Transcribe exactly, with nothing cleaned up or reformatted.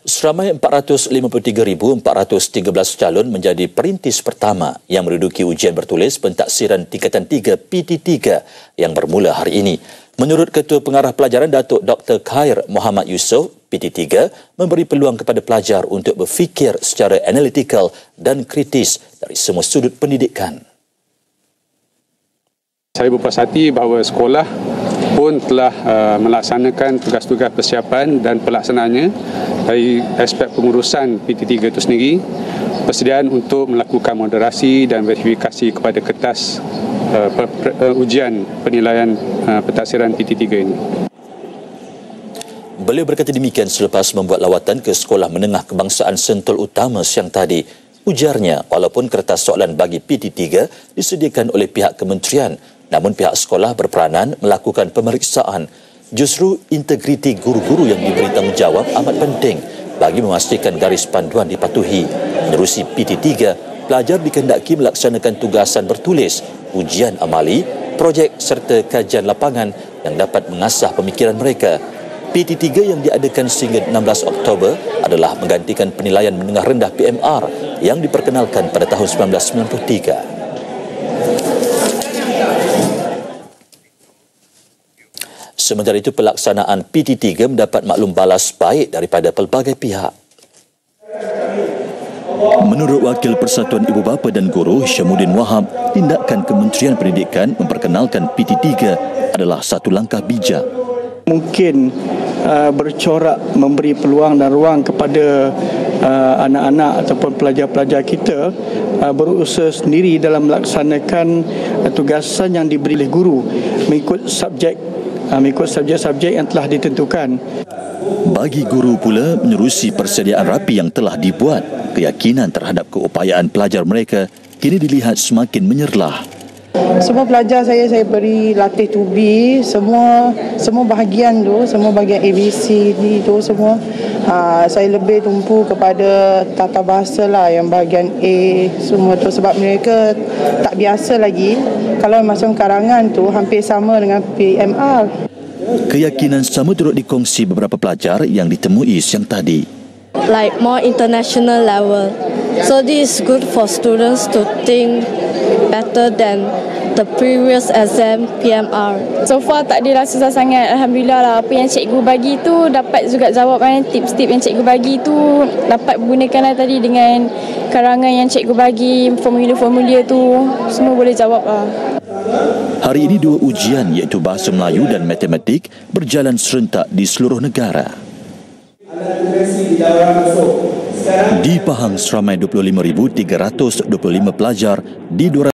Seramai empat ratus lima puluh tiga ribu empat ratus tiga belas calon menjadi perintis pertama yang menduduki ujian bertulis pentaksiran tingkatan tiga P T tiga yang bermula hari ini. Menurut Ketua Pengarah Pelajaran Datuk Doktor Khair Muhammad Yusof, P T tiga memberi peluang kepada pelajar untuk berfikir secara analitikal dan kritis dari semua sudut pendidikan. Saya berpuas hati bahawa sekolah pun telah uh, melaksanakan tugas-tugas persiapan dan pelaksanaannya dari aspek pengurusan P T tiga itu sendiri, persediaan untuk melakukan moderasi dan verifikasi kepada kertas uh, per, per, uh, ujian penilaian uh, pentaksiran P T tiga ini. Beliau berkata demikian selepas membuat lawatan ke Sekolah Menengah Kebangsaan Sentul Utama siang tadi. Ujarnya, walaupun kertas soalan bagi P T tiga disediakan oleh pihak kementerian, namun pihak sekolah berperanan melakukan pemeriksaan. Justru integriti guru-guru yang diberi tanggungjawab amat penting bagi memastikan garis panduan dipatuhi. Menerusi P T tiga, pelajar dikehendaki melaksanakan tugasan bertulis, ujian amali, projek serta kajian lapangan yang dapat mengasah pemikiran mereka. P T tiga yang diadakan sehingga enam belas Oktober adalah menggantikan penilaian menengah rendah P M R yang diperkenalkan pada tahun seribu sembilan ratus sembilan puluh tiga. Sementara itu, pelaksanaan P T tiga mendapat maklum balas baik daripada pelbagai pihak. Menurut Wakil Persatuan Ibu Bapa dan Guru Syamuddin Wahab, tindakan Kementerian Pendidikan memperkenalkan P T tiga adalah satu langkah bijak. Mungkin uh, bercorak memberi peluang dan ruang kepada uh, anak-anak ataupun pelajar-pelajar kita uh, berusaha sendiri dalam melaksanakan uh, tugasan yang diberi oleh guru mengikut subjek uh, mengikut subjek-subjek yang telah ditentukan. Bagi guru pula, menerusi persediaan rapi yang telah dibuat, keyakinan terhadap keupayaan pelajar mereka kini dilihat semakin menyerlah. Semua pelajar saya saya beri latih to be, semua semua bahagian tu, semua bahagian A B C D tu semua aa, saya lebih tumpu kepada tata bahasa lah, yang bahagian A semua tu, sebab mereka tak biasa lagi. Kalau macam karangan tu hampir sama dengan P M R. Keyakinan sama turut dikongsi beberapa pelajar yang ditemui siang tadi. Like more international level. So this is good for students to think better than the previous exam P M R. So far tak adalah susah sangat, alhamdulillah lah. Apa yang cikgu bagi tu dapat juga jawab kan, tips-tips yang cikgu bagi tu dapat gunakan lah tadi dengan karangan yang cikgu bagi, formulir-formulir tu semua boleh jawab lah. Hari ini dua ujian iaitu Bahasa Melayu dan Matematik berjalan serentak di seluruh negara. Di Pahang, seramai dua puluh lima ribu tiga ratus dua puluh lima pelajar di dua